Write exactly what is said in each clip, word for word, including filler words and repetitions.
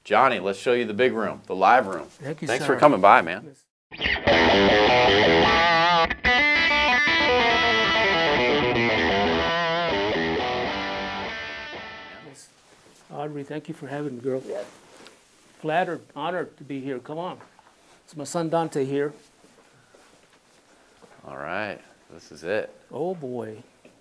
Johnny, let's show you the big room, the live room. Thank you, Thanks sir. for coming by, man. Audrey, thank you for having me, girl. Yeah. Flattered, honored to be here. Come on. It's my son Dante here. All right, this is it. Oh, boy.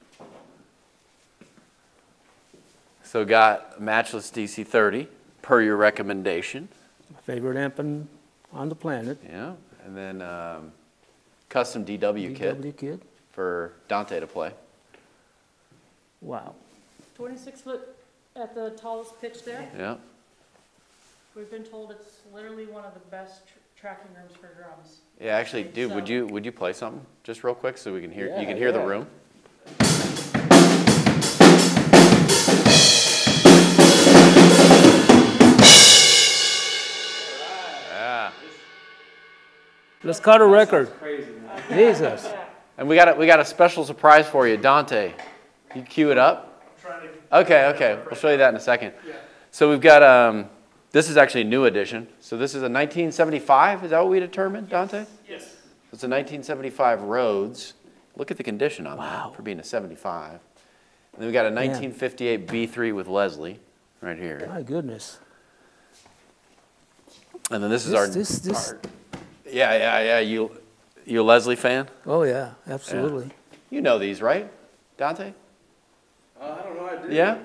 So got matchless D C thirty, per your recommendation. My favorite amp on the planet. Yeah, and then um, custom D W, D W kit, kit for Dante to play. Wow. twenty-six foot at the tallest pitch there. Yeah. We've been told it's literally one of the best tr tracking rooms for drums. Yeah, actually, dude, so, would you would you play something just real quick so we can hear Yeah, you can hear yeah. the room? Yeah. Let's cut a record. Jesus. And we got a, we got a special surprise for you, Dante. You cue it up. Okay, okay. We'll show you that in a second. So we've got um, this is actually a new edition. So this is a nineteen seventy-five. Is that what we determined, Dante? Yes. It's a nineteen seventy-five Rhodes. Look at the condition on Wow. that for being a seventy-five. And then we got a nineteen fifty-eight B three with Leslie right here. My goodness. And then this is This- our, this- this- our yeah, yeah, yeah. You you a Leslie fan? Oh, yeah, absolutely. You know these, right, Dante? Uh, I don't know. I did. Yeah.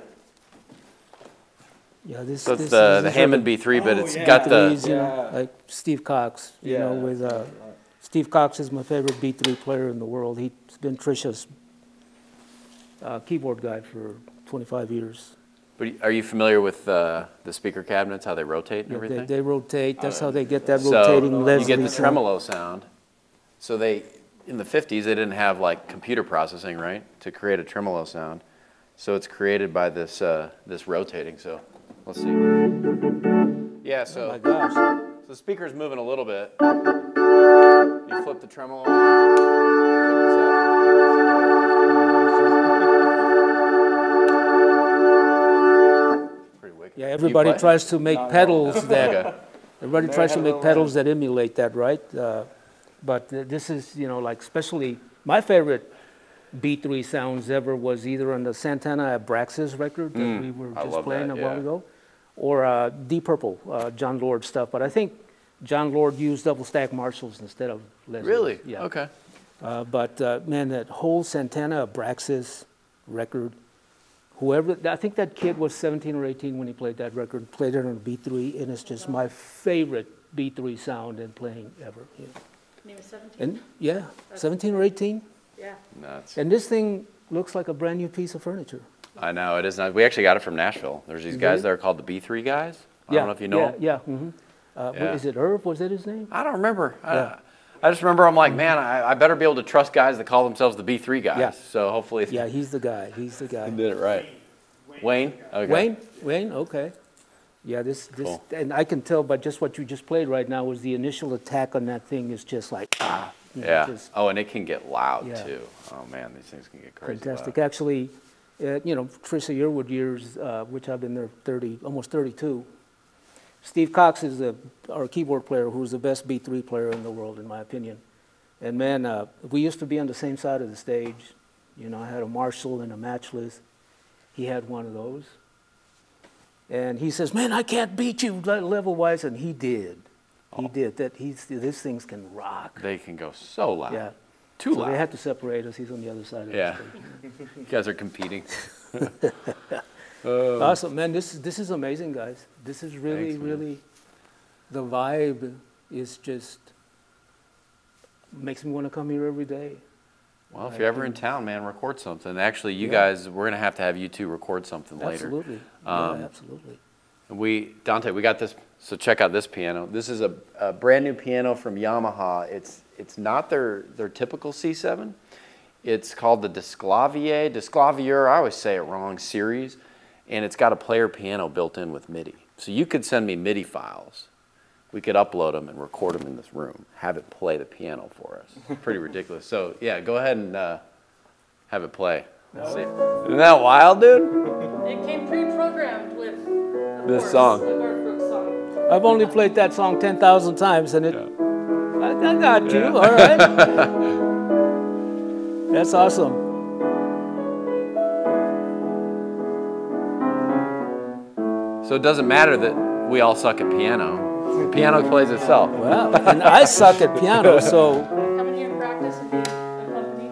Yeah, this, So it's this the is the these are Hammond B three, but Oh, it's yeah. got the threes, you know, Yeah. like Steve Cox, you Yeah. know, with uh, Steve Cox is my favorite B three player in the world. He's been Trisha's uh, keyboard guy for twenty-five years. But are you familiar with uh, the speaker cabinets, how they rotate and Yeah, everything? they, they rotate. That's how they get that so rotating you Leslie get the sound. tremolo sound. So they, in the fifties, they didn't have like computer processing, right, to create a tremolo sound. So it's created by this uh, this rotating. So let's see. Yeah. So, Oh my gosh. so the speaker's moving a little bit. You flip the tremolo. Check this out. Pretty wicked. Yeah, Do you everybody play? tries to make No, no. pedals that Okay. everybody Never tries had to a make little pedals hand. that emulate that, right? Uh, but uh, this is, you know, like especially my favorite B three sounds ever was either on the Santana Abraxas record that Mm, we were I just love playing that, a while yeah. ago, or uh, Deep Purple, uh, John Lord stuff. But I think John Lord used double stack Marshalls instead of Leslie. Really? Yeah. Okay. Uh, but uh, man, that whole Santana Abraxas record, whoever, I think that kid was seventeen or eighteen when he played that record, played it on a B three, and it's just my favorite B three sound and playing ever. Yeah. He was seventeen. And yeah, seventeen or eighteen. Yeah. Nuts. And this thing looks like a brand new piece of furniture. I know, it is nice. We actually got it from Nashville. There's these guys Really? that are called the B three guys. I yeah, don't know if you know yeah, them. Yeah, mm-hmm. uh, what- Yeah. Is it Irv? Was that his name? I don't remember. Yeah. I, I just remember I'm like, man, I, I better be able to trust guys that call themselves the B three guys. Yeah. So hopefully Yeah, he's the guy. He's the they guy. did it right. Wayne? Okay. Wayne? Wayne? Okay. Yeah, this, this, Cool. and I can tell by just what you just played right now was the initial attack on that thing is just like, ah. you know, Yeah. just Oh, and it can get loud Yeah. too. Oh man, these things can get crazy fantastic. loud. Actually, uh, you know, Trisha Yearwood years, uh, which I've been there thirty, almost thirty-two. Steve Cox is the, our keyboard player who's the best B three player in the world, in my opinion. And man, uh, we used to be on the same side of the stage. You know, I had a Marshall and a Matchless. He had one of those. And he says, man, I can't beat you level-wise, and he did. He Oh. did. That. He's, these things can rock. They can go so loud. Yeah. Too so loud. they had to separate us. He's on the other side of Yeah. the stage. You guys are competing. Awesome, man. This this is amazing, guys. This is really, Thanks, man. really, the vibe is just makes me want to come here every day. Well, if you're ever in town, man, record something. Actually, you Yeah. guys, we're gonna have to have you two record something later. Absolutely. Um, yeah, absolutely. We, Dante, we got this, so check out this piano. This is a, a brand new piano from Yamaha. It's, it's not their, their typical C seven. It's called the Desclavier, Desclavier, I always say it wrong, series. And it's got a player piano built in with MIDI. So you could send me MIDI files. We could upload them and record them in this room, have it play the piano for us. Pretty ridiculous. So yeah, go ahead and uh, have it play. Let's see. Isn't that wild, dude? It came pre-programmed with, of This course, song. the Garth Brooks song. I've only played that song ten thousand times, and it, Yeah. I, I got you, Yeah. all right. That's awesome. So it doesn't matter that we all suck at piano. The piano plays itself. Wow, and I suck at piano, so Come in here and practice and be accompanied.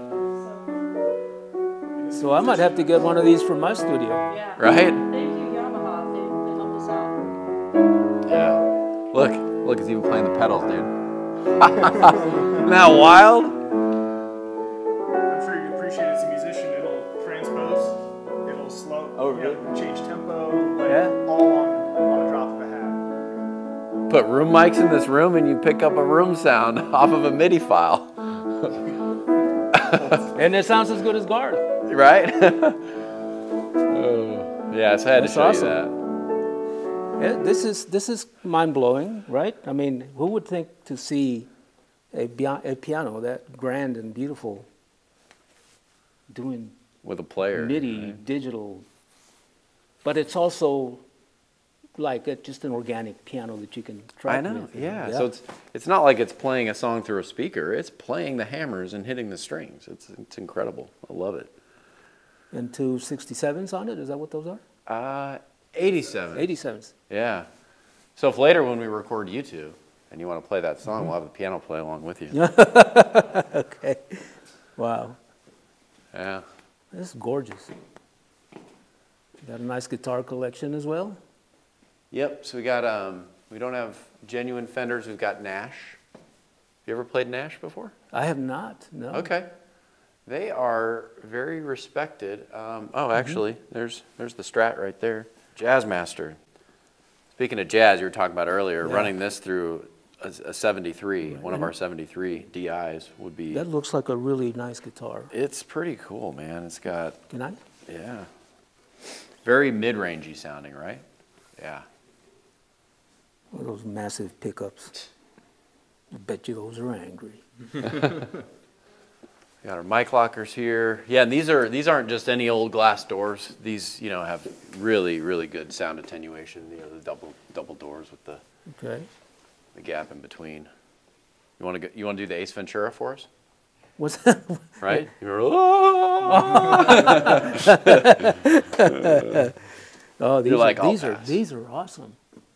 So, so I might have to get one of these from my studio. yeah. Right? Thank you, Yamaha. They, they helped us out. Yeah. Look, look, it's even playing the pedals, dude. Isn't that wild? I'm sure you appreciate it as a musician. It'll transpose, it'll slow, Oh, you know, really? change tempo, like Yeah. all on, on a drop of a hat. Put room mics in this room and you pick up a room sound off of a MIDI file. And it sounds as good as Garth. Right? Oh, yeah, so I had That's to show awesome. you that. Yeah, this is this is mind-blowing, right? I mean, who would think to see a, bia- a piano that grand and beautiful doing With a player. MIDI, right? digital, but it's also like a, just an organic piano that you can track I know, with. yeah. So it's it's not like it's playing a song through a speaker. It's playing the hammers and hitting the strings. It's it's incredible. I love it. And two sixty-sevens on it, is that what those are? Uh, eighty-seven. eighty-sevens. Yeah. So if later when we record you two and you want to play that song, we'll have the piano play along with you. Okay. Wow. Yeah. This is gorgeous. Got a nice guitar collection as well. Yep. So we got um we don't have genuine Fenders. We've got Nash. Have you ever played Nash before? I have not, no. Okay. They are very respected. Um, oh, actually, there's there's the Strat right there. Jazzmaster. Speaking of jazz, you were talking about earlier, Yeah. running this through a, a seventy-three, one of Right. our seventy-three D Is would be. That looks like a really nice guitar. It's pretty cool, man. It's got, Can I? yeah, very mid-rangey sounding, right? Yeah. One of those massive pickups. I bet you those are angry. We got our mic lockers here. Yeah, and these are these aren't just any old glass doors. These, you know, have really really good sound attenuation. You know, the double double doors with the Okay. the gap in between. You want to go, you want to do the Ace Ventura for us, What's that? right? You're, Oh, these You're like, are "I'll these are pass." these are awesome.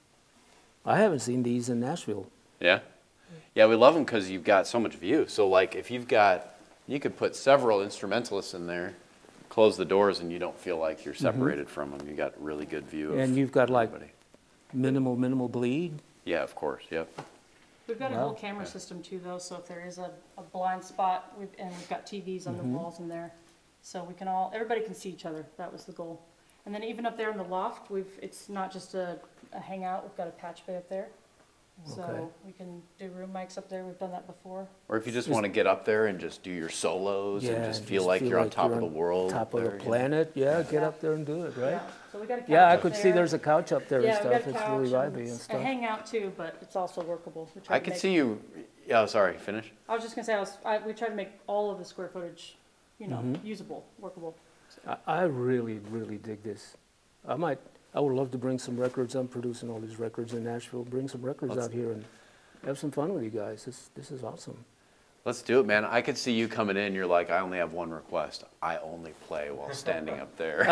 I haven't seen these in Nashville. Yeah, yeah, we love them because you've got so much view. So like, if you've got, you could put several instrumentalists in there, close the doors, and you don't feel like you're separated from them. You got really good view. Of And you've got like everybody. minimal minimal bleed. Yeah, of course. Yep. We've got a Wow. whole camera system too, though, so if there is a, a blind spot, we've, and we've got T Vs on the walls in there, so we can all, everybody can see each other. That was the goal. And then even up there in the loft, we've, it's not just a, a hangout, we've got a patch bay up there. Okay. So we can do room mics up there, we've done that before. Or if you just want to get up there and just do your solos and just feel like you're on top of the world. Top of there, the you know. planet, yeah, get Yeah. up there and do it, right? Yeah, so we got a couch Yeah, I up could see there. there's a couch up there and Yeah, we got stuff. a It's couch really and vibey and it's stuff. a hangout too, but it's also workable. We tried I to could make- see you. Yeah, oh, sorry. Finish. I was just gonna say, I was, I, we tried to make all of the square footage, you know, Mhm. usable, workable. I, I really, really dig this. I might, I would love to bring some records. I'm producing all these records in Nashville. Bring some records Let's- out here and have some fun with you guys. This, this is awesome. Let's do it, man. I could see you coming in. You're like, I only have one request. I only play while standing up there.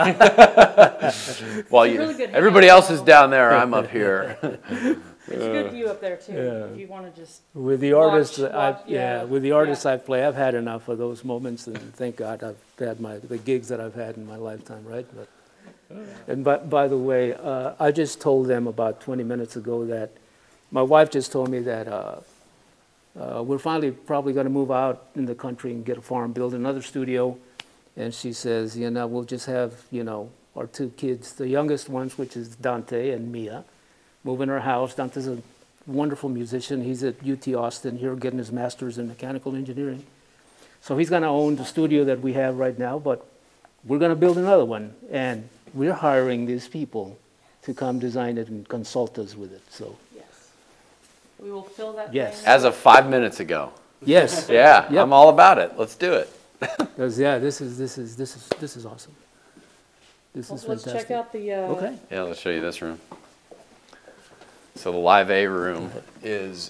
While It's a you, really good everybody hangout, else is though. down there. I'm up here. It's a good view up there too, Yeah. if you wanna just, With the Watch- artists, that I, watch, yeah, yeah, with the yeah. artists I play, I've had enough of those moments, and thank God I've had my the gigs that I've had in my lifetime, right? But, and by, by the way, uh, I just told them about twenty minutes ago that my wife just told me that uh, uh, we're finally probably going to move out in the country and get a farm, build another studio, and she says, you know, we'll just have, you know, our two kids, the youngest ones, which is Dante and Mia, move in our house. Dante's a wonderful musician. He's at U T Austin here getting his master's in mechanical engineering. So he's going to own the studio that we have right now, but we're going to build another one. And we're hiring these people to come design it and consult us with it. So, yes. We will fill that Yes. thing. As of five minutes ago. yes. Yeah, Yep. I'm all about it. Let's do it. 'Cause, yeah, this is, this is, this is, this is awesome. This is Let's fantastic. check out the, uh, Okay. Yeah, let's show you this room. So the Live A room is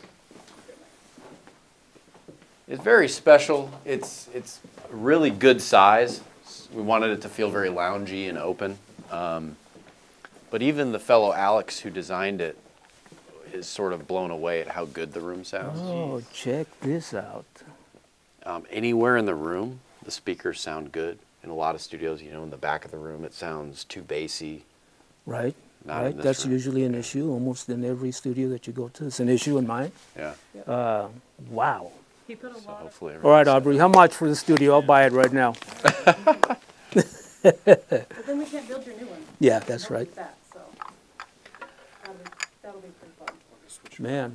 is very special. It's it's a really good size. We wanted it to feel very loungy and open. Um, but even the fellow Alex who designed it is sort of blown away at how good the room sounds. Oh, check this out. Um, anywhere in the room, the speakers sound good. In a lot of studios, you know, in the back of the room, it sounds too bassy. Right, Not right. in this That's room. usually an issue almost in every studio that you go to. It's an issue in mine. Yeah. Uh, wow. He put a So lot of, hopefully. All right, everything's- Aubrey, how much for the studio? I'll buy it right now. but then we can't build your new one. Yeah, that's Help right. with that, so. That'll be, that'll be pretty fun. Man.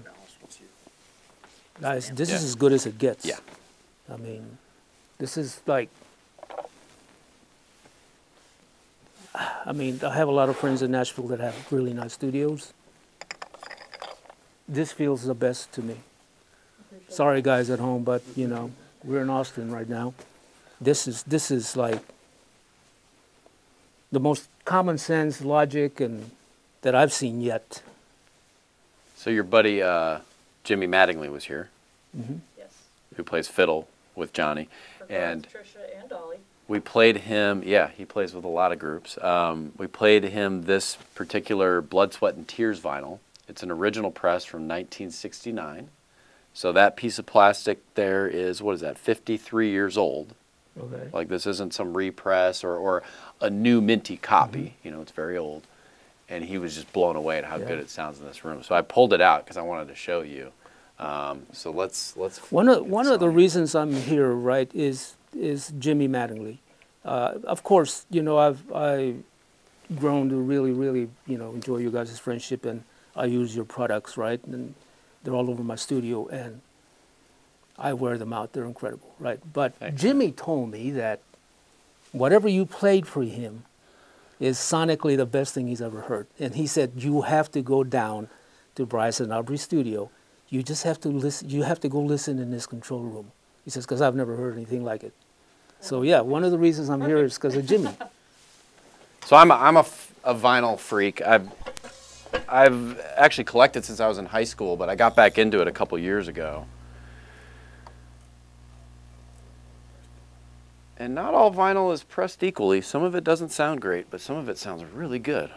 Guys, this is Yeah. as good as it gets. Yeah. I mean, this is like, I mean, I have a lot of friends in Nashville that have really nice studios. This feels the best to me. Sorry, guys at home, but you know, we're in Austin right now. This is this is like the most common sense logic and that I've seen yet. So your buddy uh, Jimmy Mattingly was here, Yes. who plays fiddle with Johnny, For and Garth, Trisha, and Dolly. we played him. Yeah, he plays with a lot of groups. Um, we played him this particular Blood, Sweat, and Tears vinyl. It's an original press from nineteen sixty-nine. So that piece of plastic there is, what is that, fifty-three years old. Okay. Like this isn't some repress or, or a new minty copy. You know, it's very old. And he was just blown away at how Yeah. good it sounds in this room. So I pulled it out because I wanted to show you. Um, so let's let's. One of get one this of the on. reasons I'm here, right, is is Jimmy Mattingly. Uh, of course, you know I've I grown to really really you know enjoy you guys' friendship, and I use your products, right, and they're all over my studio, and I wear them out. They're incredible, right? But Thanks. Jimmy told me that whatever you played for him is sonically the best thing he's ever heard, and he said you have to go down to Bryce and Aubrey's studio. You just have to listen. You have to go listen in this control room. He says, because I've never heard anything like it. So yeah, one of the reasons I'm here is because of Jimmy. So I'm a, I'm a, f- a vinyl freak. I've I've actually collected since I was in high school, but I got back into it a couple years ago. And not all vinyl is pressed equally. Some of it doesn't sound great, but some of it sounds really good.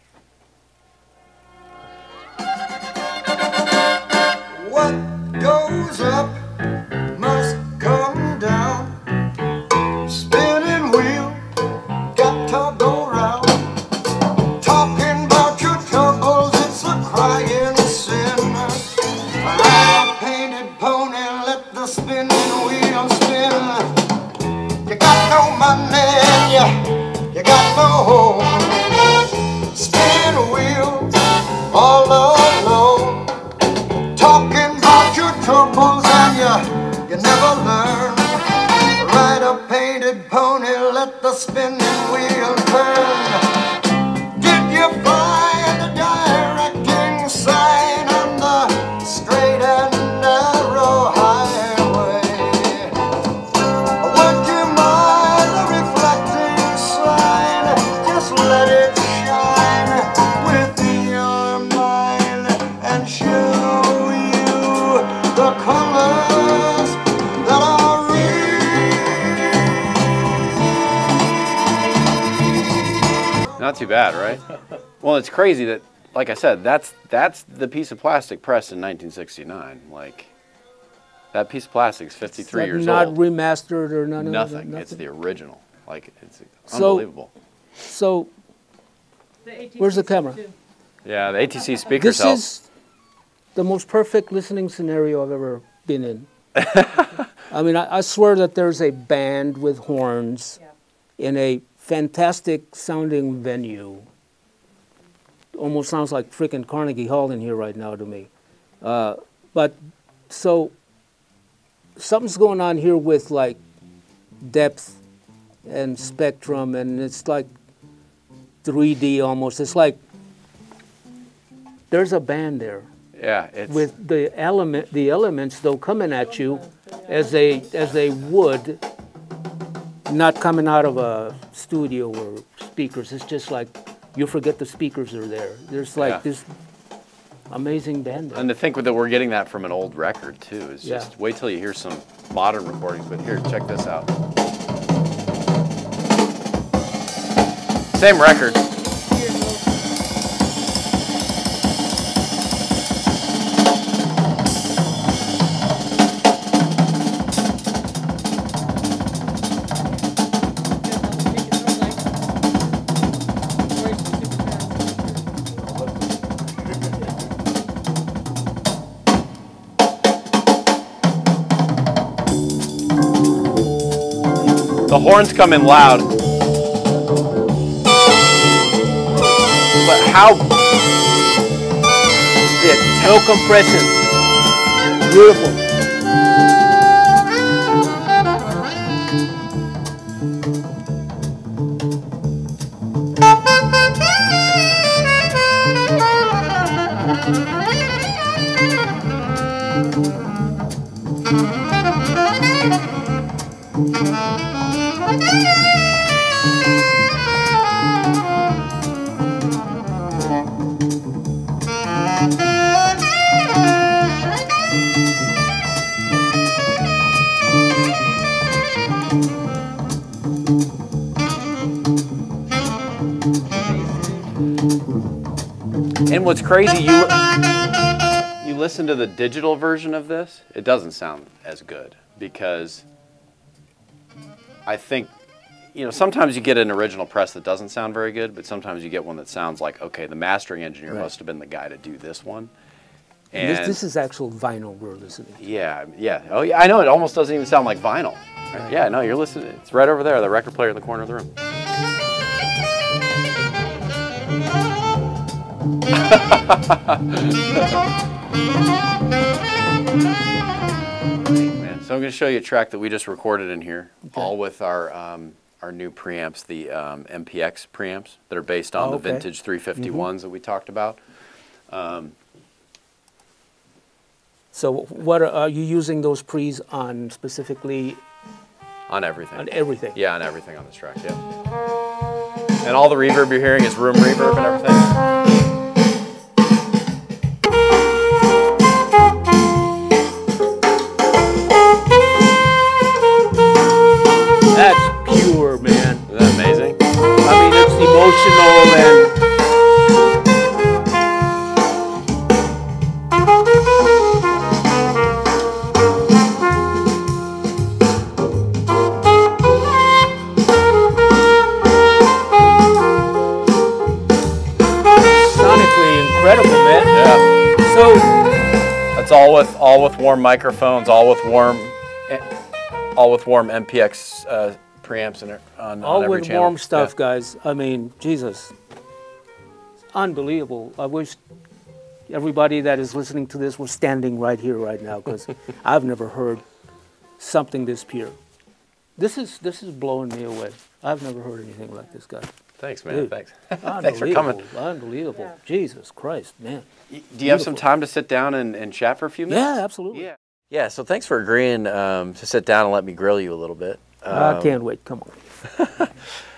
What goes up must come down. Spinning wheel, got to go round. Talking about your troubles, it's a crying sin. I painted pony, let the spinning wheel spin. You got no money, you, you got no home. Spin wheel, all alone. Talking about your troubles and you, you never learn. Ride a painted pony, let the spinning wheel turn. Did you find the directing sign on the straight and narrow highway? Would you mind the reflecting sign? Just let it shine within your mind and show you the colors that are real. Not too bad, right? Well, it's crazy that, like I said, that's that's the piece of plastic pressed in nineteen sixty-nine. Like, that piece of plastic is fifty-three years not old. remastered or none of that, Nothing. It's the original. Like, it's So- unbelievable. So The A T C Where's the camera? too. Yeah, the A T C speakers this help. is the most perfect listening scenario I've ever been in. I mean, I, I swear that there's a band with horns Yeah. in a fantastic sounding venue. Almost sounds like frickin' Carnegie Hall in here right now to me. Uh, but so something's going on here with like depth and spectrum, and it's like three D almost. It's like there's a band there Yeah, it's with the element, the elements though coming at you as they as they would, not coming out of a studio or speakers. It's just like you forget the speakers are there. There's like Yeah. this amazing band. And to think that we're getting that from an old record too is just, Yeah. wait till you hear some modern recordings. But here, check this out. Same record. The horns come in loud. But how? Yeah, No compression. Beautiful. And what's crazy, you you listen to the digital version of this, it doesn't sound as good because I think, you know, sometimes you get an original press that doesn't sound very good, but sometimes you get one that sounds like, okay, the mastering engineer Right. must have been the guy to do this one. And And this, this is actual vinyl we're listening to. yeah, yeah. Oh, yeah. I know it almost doesn't even sound like vinyl. Right? Yeah, no, you're listening. It's right over there, the record player in the corner of the room. Man. So I'm going to show you a track that we just recorded in here, Okay. all with our um, our new preamps, the um, M P X preamps that are based on Oh, the okay. vintage three fifty-ones that we talked about. So what are, are you using those pre's on specifically On everything. on everything? Yeah, on everything on this track, yeah. And all the reverb you're hearing is room reverb and everything. That's pure, man. Isn't that amazing? I mean, it's emotional and sonically incredible, man. Yeah. So, That's all with all with warm microphones, all with warm, eh, all with warm M P X uh, preamps and on, all on every with channel. warm stuff, Yeah. guys. I mean, Jesus. Unbelievable. I wish everybody that is listening to this was standing right here right now because I've never heard something this pure. This is this is blowing me away. I've never heard anything like this, guy. Thanks, man. Dude. Thanks. Thanks for coming. Unbelievable. Unbelievable. Jesus Christ, man. Y- Do you have some Beautiful. time to sit down and, and chat for a few minutes? Yeah, absolutely. Yeah. Yeah. So thanks for agreeing um, to sit down and let me grill you a little bit. I Um, can't wait. Come on.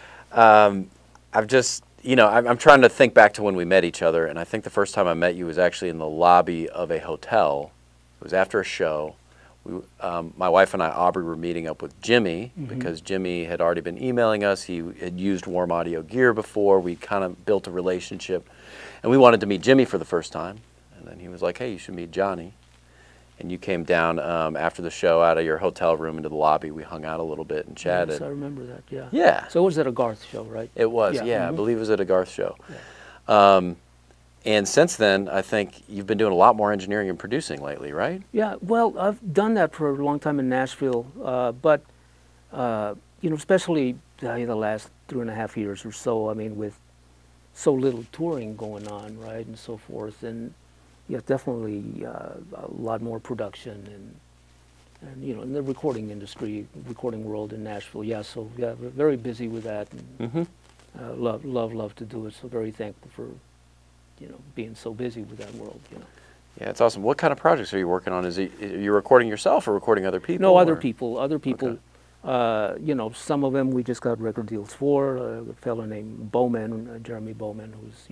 Um, I've just, you know, I'm, I'm trying to think back to when we met each other, and I think the first time I met you was actually in the lobby of a hotel. It was after a show. We, um, my wife and I, Aubrey, were meeting up with Jimmy because Jimmy had already been emailing us. He had used warm audio gear before. We kind of built a relationship, and we wanted to meet Jimmy for the first time. And then he was like, "Hey, you should meet Johnny." And you came down um, after the show out of your hotel room into the lobby. We hung out a little bit and chatted. Yes, I remember that. Yeah. Yeah. So it was at a Garth show, right? It was, yeah. Yeah, I mhm. believe it was at a Garth show. Um, and since then, I think you've been doing a lot more engineering and producing lately, right? Yeah, well, I've done that for a long time in Nashville, uh, but, uh, you know, especially uh, the last three and a half years or so, I mean, with so little touring going on, right, and so forth, and, yeah, definitely uh, a lot more production and, and, you know, in the recording industry, recording world in Nashville, yeah, so, yeah, we're very busy with that, and Mm-hmm. uh, love, love, love to do it, so very thankful for, you know, being so busy with that world, you know. Yeah, it's awesome. What kind of projects are you working on? Is it, are you recording yourself or recording other people? No, other or- people. Other people. Okay. Uh, you know, some of them we just got record deals for. Uh, a fellow named Bowman, uh, Jeremy Bowman, who's you know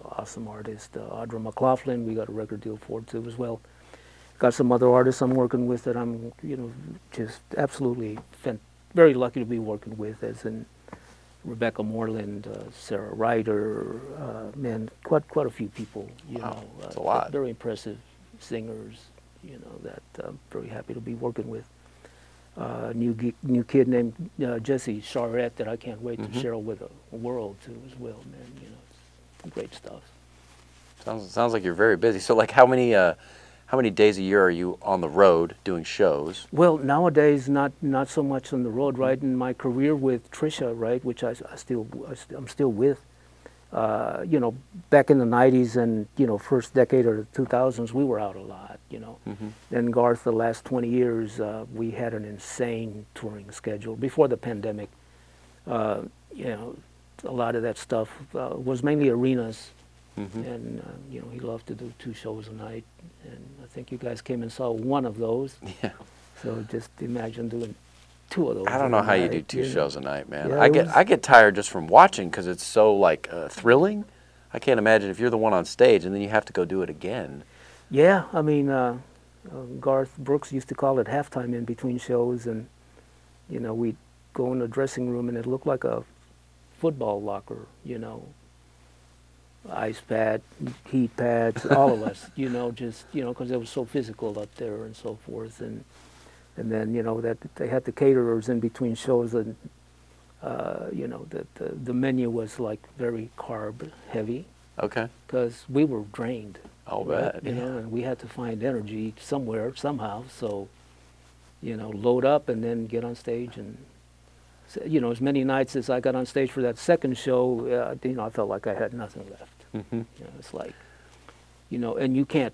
awesome artist. Uh, Audra McLaughlin, we got a record deal for too as well. Got some other artists I'm working with that I'm, you know, just absolutely very lucky to be working with, as in Rebecca Moreland, uh, Sarah Ryder, uh, man, quite quite a few people. You wow, know, that's uh, a lot. Very impressive singers. You know, that I'm very happy to be working with. Uh, new new kid named uh, Jesse Charette that I can't wait mm-hmm. to share with the world too as well, man. You know, it's great stuff. Sounds sounds like you're very busy. So like, how many uh, how many days a year are you on the road doing shows? Well, nowadays not not so much on the road, right? In my career with Trisha, right, which I, I still I st I'm still with. Uh, you know, back in the nineties and, you know, first decade of the two thousands, we were out a lot, you know. Mm-hmm. Then Garth, the last twenty years, uh, we had an insane touring schedule. Before the pandemic, uh, you know, a lot of that stuff uh, was mainly arenas. Mm-hmm. And, uh, you know, he loved to do two shows a night. And I think you guys came and saw one of those. Yeah. So just imagine doing two of those. I don't know how night, you do two you know? shows a night, man. Yeah, I it get was- I get tired just from watching because it's so like uh, thrilling. I can't imagine if you're the one on stage and then you have to go do it again. Yeah, I mean, uh, uh, Garth Brooks used to call it halftime in between shows, and you know, we'd go in the dressing room and it looked like a football locker, you know, ice pad, heat pads, all of us, you know, just, you know, because it was so physical up there and so forth, and and then, you know, that they had the caterers in between shows, and uh, you know, that the, the menu was like very carb heavy. Okay. Because we were drained. I'll right? bet. You Yeah. know, and we had to find energy somewhere, somehow. So, you know, load up and then get on stage. And, so, you know, as many nights as I got on stage for that second show, uh, you know, I felt like I had nothing left. Mm-hmm. You know, it's like, you know, and you can't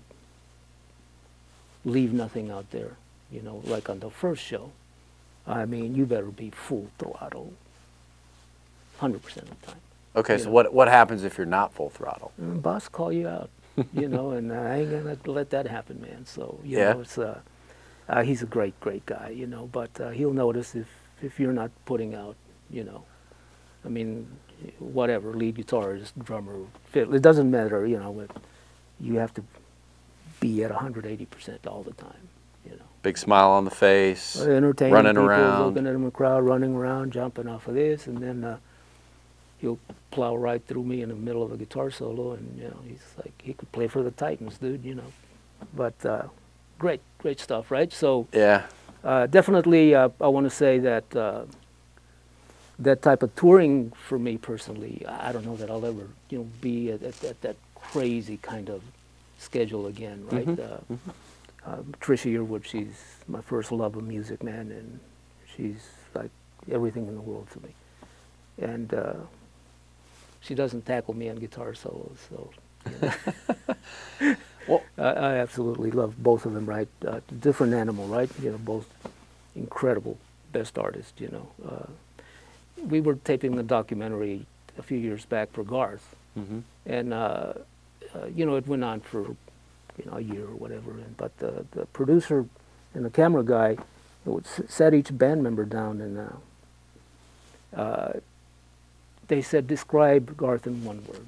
leave nothing out there. You know, like on the first show, I mean, you better be full throttle, one hundred percent of the time. Okay, You so know. what what happens if you're not full throttle? And boss call you out, you know, and I ain't gonna let that happen, man. So you Yeah. know, it's uh, uh, he's a great, great guy, you know. But uh, he'll notice if if you're not putting out, you know. I mean, whatever, lead guitarist, drummer, fiddle, it doesn't matter, you know. But you have to be at one hundred eighty percent all the time, you know. Big smile on the face, Entertaining running people, around. looking at him in the crowd, running around, jumping off of this, and then. Uh, He'll plow right through me in the middle of a guitar solo, and you know, he's like, he could play for the Titans, dude, you know. But uh, great, great stuff, right? So Yeah. uh, definitely, uh, I want to say that uh, that type of touring for me personally, I don't know that I'll ever, you know, be at, at, at that crazy kind of schedule again, right? Mhm. Uh, uh, Trisha Yearwood, she's my first love of music, man, and she's like everything in the world to me. And uh, she doesn't tackle me on guitar solos, so you know. Well, I, I absolutely love both of them, right? Uh, different animal, right? You know, both incredible, best artists, you know. Uh, we were taping the documentary a few years back for Garth, mm-hmm. and, uh, uh, you know, it went on for, you know, a year or whatever, and, but the, the producer and the camera guy would s sat each band member down and uh, uh, they said, describe Garth in one word.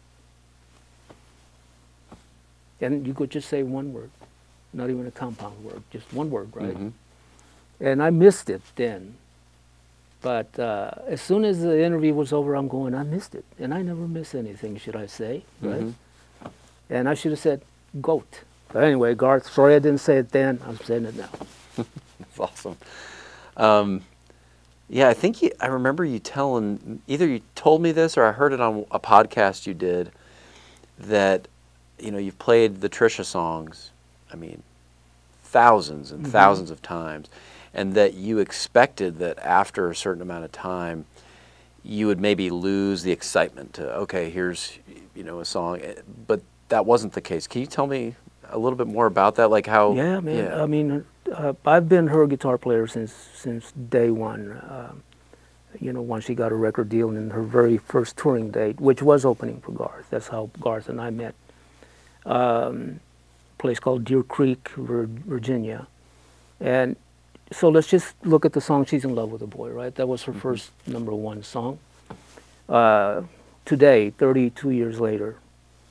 And you could just say one word, not even a compound word, just one word, right? Mm-hmm. And I missed it then. But uh, as soon as the interview was over, I'm going, I missed it. And I never miss anything, should I say, right? Mm-hmm. And I should have said, goat. But anyway, Garth, sorry I didn't say it then, I'm saying it now. That's awesome. Um, yeah, I think you, I remember you telling, either you told me this or I heard it on a podcast you did, that, you know, you've played the Trisha songs, I mean, thousands and Mm-hmm. thousands of times, and that you expected that after a certain amount of time, you would maybe lose the excitement to, okay, here's, you know, a song, but that wasn't the case. Can you tell me a little bit more about that? Like how? Yeah, man. Yeah. I mean, uh, I've been her guitar player since since day one. Uh, you know, once she got a record deal in her very first touring date, which was opening for Garth. That's how Garth and I met. Um, place called Deer Creek, Vir Virginia. And so let's just look at the song She's in Love with a Boy, right? That was her mm-hmm. first number one song. Uh, today, thirty-two years later,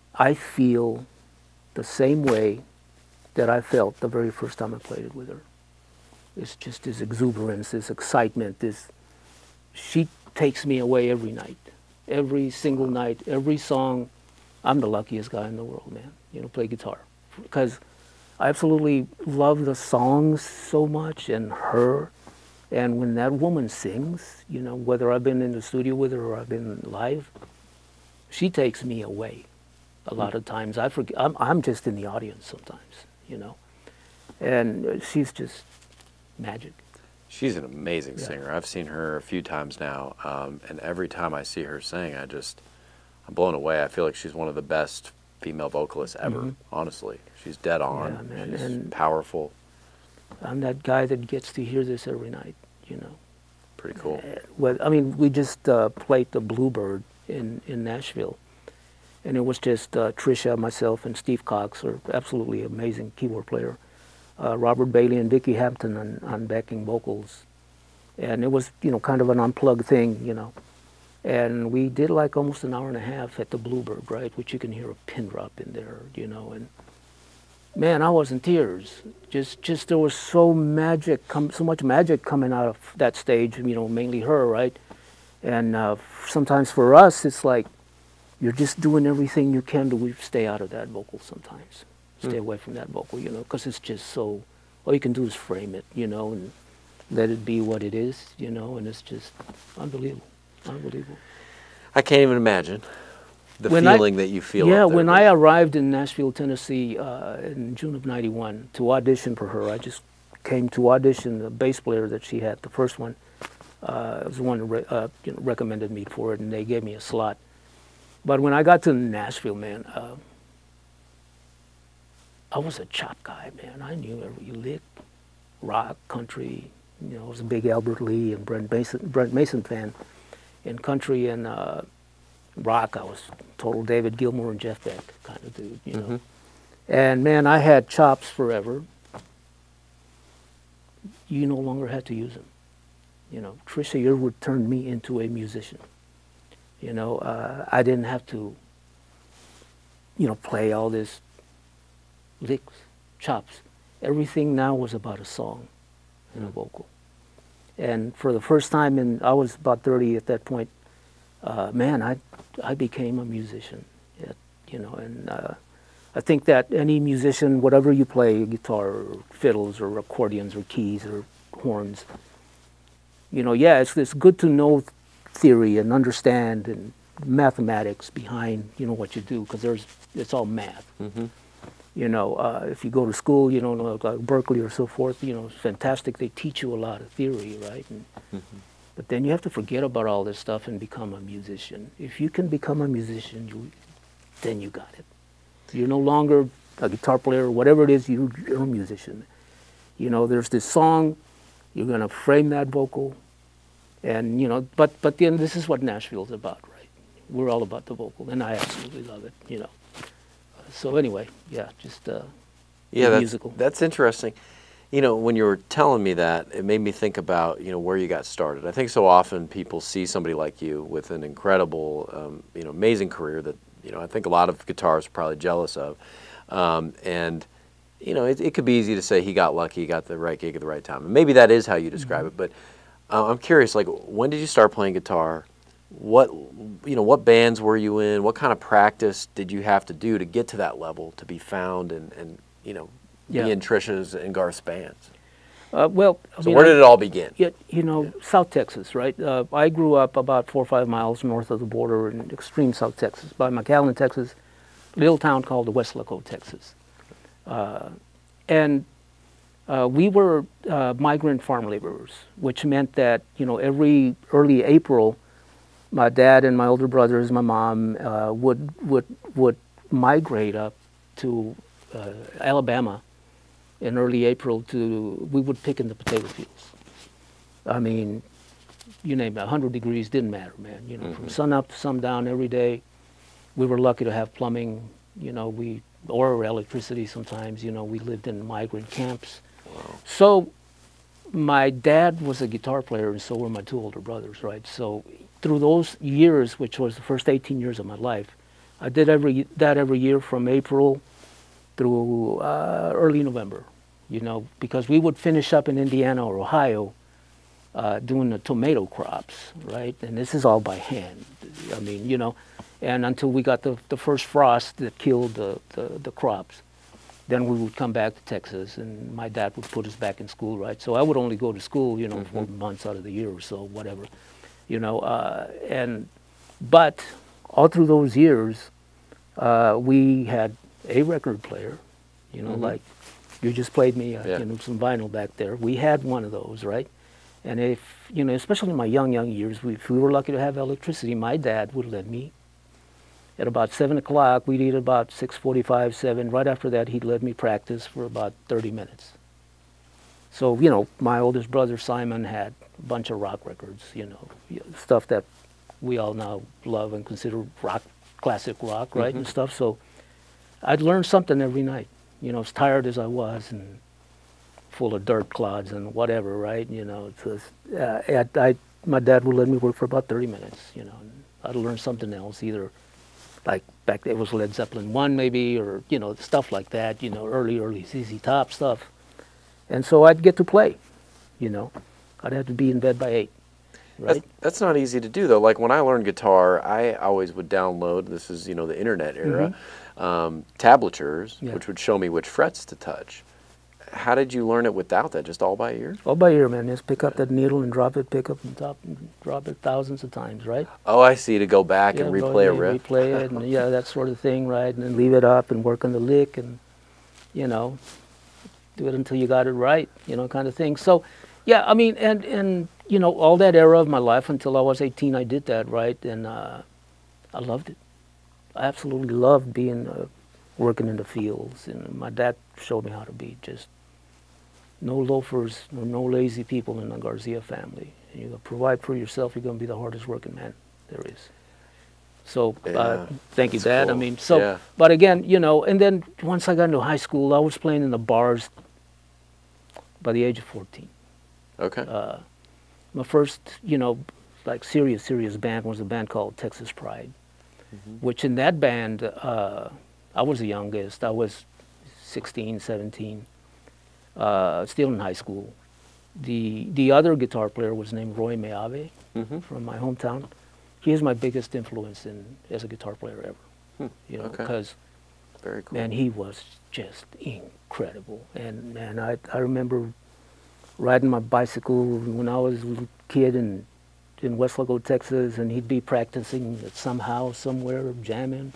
I feel the same way that I felt the very first time I played it with her. It's just this exuberance, this excitement, this, she takes me away every night, every single night, every song. I'm the luckiest guy in the world, man, you know, play guitar. Because I absolutely love the songs so much and her. And when that woman sings, you know, whether I've been in the studio with her or I've been live, she takes me away. A lot of times I forget, I'm, I'm just in the audience sometimes, you know. And she's just magic. She's an amazing Yeah. singer. I've seen her a few times now, um, and every time I see her sing, I just, I'm blown away. I feel like she's one of the best female vocalists ever, Mm-hmm. honestly. She's dead on. Yeah, man, She's and- powerful. I'm that guy that gets to hear this every night, you know. Pretty cool. Uh, Well, I mean, we just uh, played the Bluebird in, in Nashville. And it was just uh, Trisha, myself, and Steve Cox, are absolutely amazing keyboard player. Uh, Robert Bailey and Vicki Hampton on, on backing vocals. And it was, you know, kind of an unplugged thing, you know. And we did like almost an hour and a half at the Bluebird, right, which you can hear a pin drop in there, you know. And man, I was in tears. Just, just there was so magic, com so much magic coming out of that stage, you know, mainly her, right. And uh, sometimes for us, it's like you're just doing everything you can to stay out of that vocal sometimes, stay away from that vocal, you know, because it's just so. All you can do is frame it, you know, and let it be what it is, you know, and it's just unbelievable, unbelievable. I can't even imagine the When I- feeling that you feel. Yeah, up there, when but- I arrived in Nashville, Tennessee uh, in June of ninety-one to audition for her, I just came to audition the bass player that she had, the first one, uh, was the one who re uh, you know, recommended me for it, and they gave me a slot. But when I got to Nashville, man, uh, I was a chop guy, man. I knew every lick, rock, country. You know, I was a big Albert Lee and Brent Mason, Brent Mason fan. In country and uh, rock, I was total David Gilmour and Jeff Beck kind of dude, you know. Mhm. And man, I had chops forever. You no longer had to use them. You know, Trisha Yearwood turned me into a musician. You know, uh, I didn't have to, you know, play all this licks, chops. Everything now was about a song and a vocal. And for the first time, in I was about thirty at that point, uh, man, I, I became a musician, yeah, you know, and uh, I think that any musician, whatever you play, guitar or fiddles or accordions or keys or horns, you know, yeah, it's, it's good to know theory and understand and mathematics behind, you know, what you do, because there's, it's all math. Mm-hmm. You know, uh, if you go to school, you know, like Berkeley or so forth, you know, it's fantastic. They teach you a lot of theory, right? And, Mm-hmm. But then you have to forget about all this stuff and become a musician. If you can become a musician, you, then you got it. You're no longer a guitar player or whatever it is, you, you're a musician. You know, there's this song, you're going to frame that vocal, and, you know, but, but then this is what Nashville's about, right? We're all about the vocal, and I absolutely love it, you know. So anyway, yeah, just uh, Yeah, the that's, musical. that's interesting. You know, when you were telling me that, it made me think about, you know, where you got started. I think so often people see somebody like you with an incredible, um, you know, amazing career that, you know, I think a lot of guitarists are probably jealous of. Um, and, you know, it, it could be easy to say he got lucky, he got the right gig at the right time. And maybe that is how you describe Mm-hmm. it. But uh, I'm curious, like, when did you start playing guitar? What, you know, what bands were you in? What kind of practice did you have to do to get to that level, to be found and, and you know, Yeah. be in Trisha's and Garth's bands? Uh, well, I So mean, where I- did it all begin? Yeah, you know, South Texas, right? Uh, I grew up about four or five miles north of the border in extreme South Texas, by McAllen, Texas, a little town called the Westlaco, Texas. Uh, and uh, we were uh, migrant farm laborers, which meant that, you know, every early April, my dad and my older brothers, my mom, uh, would, would, would migrate up to uh, Alabama in early April to, we would pick in the potato fields. I mean, you name it, one hundred degrees, didn't matter, man. You know, Mm-hmm. from sun up to sundown every day. We were lucky to have plumbing, you know, we, or electricity sometimes, you know, we lived in migrant camps. Wow. So my dad was a guitar player and so were my two older brothers, right? So through those years, which was the first eighteen years of my life, I did every that every year from April through uh, early November, you know, because we would finish up in Indiana or Ohio uh, doing the tomato crops, right? And this is all by hand. I mean, you know, and until we got the, the first frost that killed the, the, the crops, then we would come back to Texas, and my dad would put us back in school, right? So I would only go to school, you know, mm-hmm. four months out of the year or so, whatever, you know. Uh, and but all through those years, uh, we had a record player, you know, mm-hmm. like you just played me, uh, yeah. you know, some vinyl back there. We had one of those, right? And if, you know, especially in my young, young years, we, if we were lucky to have electricity, my dad would let me. At about seven o'clock, we'd eat about six forty-five, seven. Right after that, he'd let me practice for about thirty minutes. So, you know, my oldest brother, Simon, had a bunch of rock records, you know, stuff that we all now love and consider rock, classic rock, right, mm-hmm. and stuff. So I'd learn something every night, you know, as tired as I was and full of dirt clods and whatever, right, you know. It was, uh, I, I, my dad would let me work for about thirty minutes, you know, and I'd learn something else, either like back there was Led Zeppelin one maybe, or, you know, stuff like that, you know, early, early Z Z Top stuff. And so I'd get to play, you know. I'd have to be in bed by eight, right? That's, that's not easy to do, though. Like, when I learned guitar, I always would download, this is, you know, the internet era, mm-hmm. um, tablatures, yeah. which would show me which frets to touch. How did you learn it without that? Just all by ear? All by ear, man. Just pick up that needle and drop it, pick up and top and drop it thousands of times, right? Oh, I see. To go back yeah, and replay a riff. Replay it, and yeah, that sort of thing, right? And then leave it up and work on the lick, and, you know, do it until you got it right, you know, kind of thing. So, yeah, I mean, and, and you know, all that era of my life until I was eighteen, I did that, right? And uh, I loved it. I absolutely loved being, uh, working in the fields. And my dad showed me how to be just no loafers, no, no lazy people in the Garcia family. You're going to provide for yourself, you're going to be the hardest working man there is. So, yeah, uh, thank you, Dad. Cool. I mean, so, yeah. but again, you know, and then once I got into high school, I was playing in the bars by the age of fourteen. Okay. Uh, my first, you know, like serious, serious band was a band called Texas Pride, mm-hmm. which in that band, uh, I was the youngest. I was sixteen, seventeen. Uh, still in high school. The the other guitar player was named Roy Meave mm-hmm. from my hometown. He is my biggest influence in as a guitar player ever. Hmm. You know, because okay. Very cool. Man, he was just incredible. And man, I I remember riding my bicycle when I was a little kid in in Westlaco, Texas, and he'd be practicing at some house somewhere, jamming.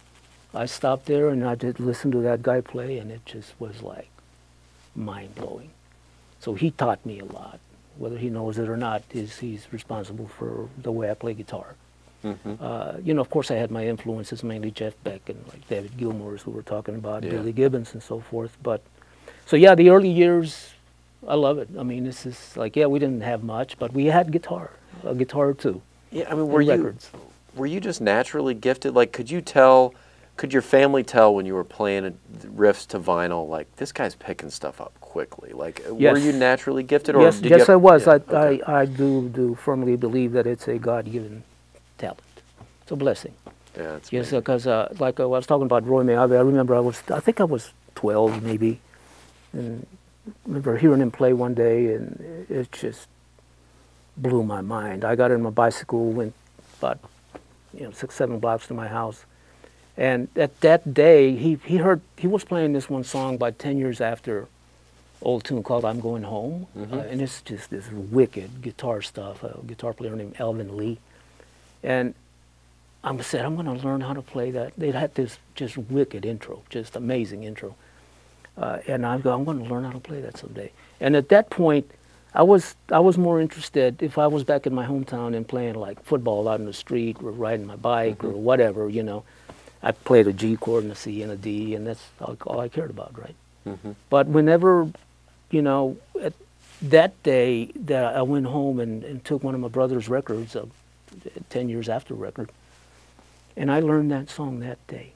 I stopped there and I just listened to that guy play, and it just was like mind-blowing. So he taught me a lot. Whether he knows it or not, is he's responsible for the way I play guitar. Mm-hmm. uh, you know, of course I had my influences, mainly Jeff Beck and like David Gilmour's who we're talking about, yeah. Billy Gibbons and so forth. But so yeah, the early years, I love it. I mean, this is like, yeah, we didn't have much, but we had guitar, a guitar or two. Yeah, I mean, were you records. were you just naturally gifted? Like, could you tell? Could your family tell when you were playing riffs to vinyl, like, this guy's picking stuff up quickly? Like, yes. were you naturally gifted? Or yes, did yes, you have, I was. yeah, I, okay. I, I do, do firmly believe that it's a God-given talent. It's a blessing. Yeah, it's yes, because uh, like uh, I was talking about Roy May, I, I remember I was, I think I was twelve maybe, and I remember hearing him play one day, and it just blew my mind. I got in my bicycle, went about, you know, six, seven blocks to my house. And at that day, he, he heard, he was playing this one song about ten years after old tune called I'm Going Home. Mm-hmm. uh, and it's just this wicked guitar stuff, a guitar player named Alvin Lee. And I said, I'm going to learn how to play that. They had this just wicked intro, just amazing intro. Uh, and I go, I'm going to learn how to play that someday. And at that point, I was, I was more interested, if I was back in my hometown and playing like football out in the street or riding my bike mm-hmm. or whatever, you know, I played a G chord and a C and a D, and that's all, all I cared about, right? Mm-hmm. But whenever, you know, at that day that I went home and, and took one of my brother's records, a ten years after record, and I learned that song that day.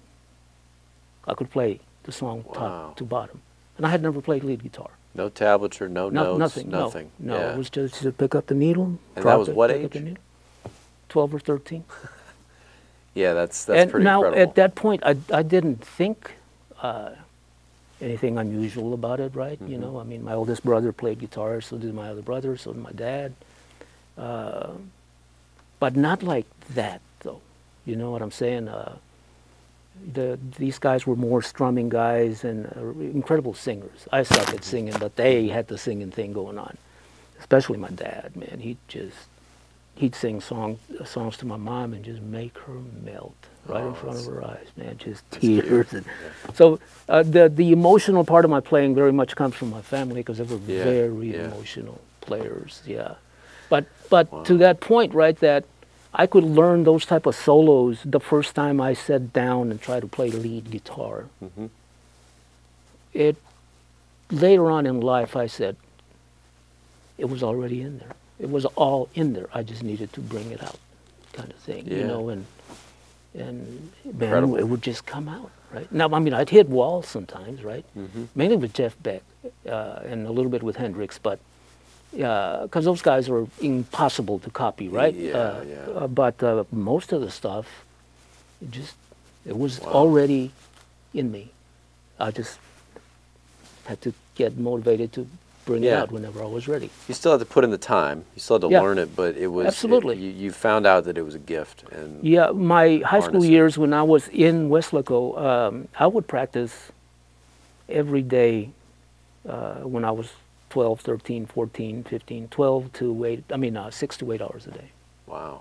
I could play the song wow. top to bottom. And I had never played lead guitar. No tablature, no, no notes, nothing, nothing. No, no yeah. It was just to pick up the needle. And that was it, what pick age? Up the needle. twelve or thirteen. Yeah, that's that's and pretty now, incredible. at that point, I, I didn't think uh, anything unusual about it, right? Mm-hmm. You know, I mean, my oldest brother played guitar, so did my other brother, so did my dad. Uh, but not like that, though. You know what I'm saying? Uh, the, these guys were more strumming guys and uh, incredible singers. I suck at singing, but they had the singing thing going on. Especially my dad, man. He'd just, he'd sing song, songs to my mom and just make her melt right Oh, in front of that's- her eyes, man. Just cute. tears. And so uh, the the emotional part of my playing very much comes from my family because they were Yeah, very yeah. emotional players. Yeah, but but Wow. to that point, right, that I could learn those type of solos the first time I sat down and tried to play lead guitar. Mhm. It later on in life, I said it was already in there. It was all in there. I just needed to bring it out, kind of thing, you Yeah. know, and and man, Incredible. it would just come out, right? Now, I mean, I'd hit walls sometimes, right? Mhm. Mainly with Jeff Beck uh, and a little bit with Hendrix, but because those guys are impossible to copy, right? Yeah, uh, yeah. Uh, but uh, most of the stuff, it just it was Wow. already in me. I just had to get motivated to bring it Yeah. out whenever I was ready. You still had to put in the time. You still had to Yeah. learn it, but it was it- Absolutely. you, you found out that it was a gift, and Yeah, my high school Harness it. years when I was in Weslaco, um, I would practice every day uh, when I was twelve, thirteen, fourteen, fifteen, twelve to eight, I mean uh, six to eight hours a day. wow,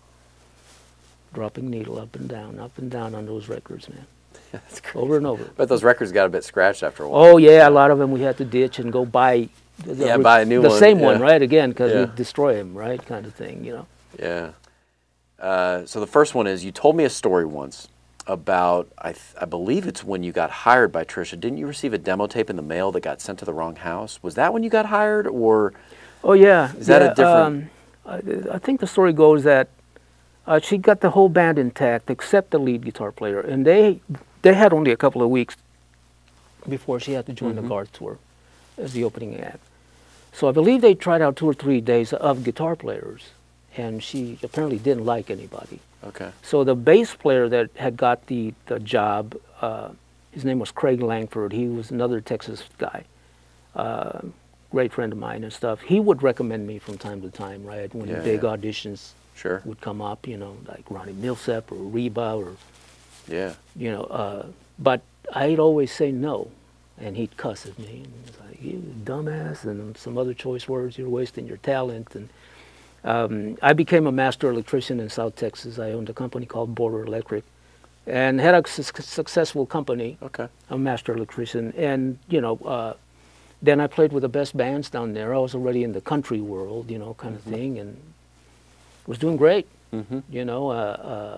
Dropping needle up and down, up and down on those records, man. that's crazy. Over and over. But those records got a bit scratched after a while. Oh yeah, a lot of them we had to ditch and go buy. The, Yeah, buy a new the one, same one, yeah. right? Again, because Yeah. we destroy them, right? Kind of thing, you know. Yeah. Uh, so the first one is, you told me a story once about, I, th- I believe it's when you got hired by Trisha. Didn't you receive a demo tape in the mail that got sent to the wrong house? Was that when you got hired, or? Oh yeah. Is that a yeah, different- Um, I, I think the story goes that uh, she got the whole band intact except the lead guitar player, and they they had only a couple of weeks before she had to join Mhm. the Garth Tour as the opening act. So I believe they tried out two or three days of guitar players, and she apparently didn't like anybody. Okay. So the bass player that had got the, the job, uh, his name was Craig Langford. He was another Texas guy, uh, great friend of mine and stuff. He would recommend me from time to time, right, when Yeah, big yeah. auditions Sure. would come up, you know, like Ronnie Millsap or Reba or, Yeah. you know, uh, but I'd always say no, and he'd cuss at me. And he's like, you dumbass, and some other choice words, you're wasting your talent. And um, I became a master electrician in South Texas. I owned a company called Border Electric and had a su- successful company, Okay. a master electrician. And, you know, uh, then I played with the best bands down there. I was already in the country world, you know, kind of thing, and was doing great. Mm-hmm. You know, uh, uh,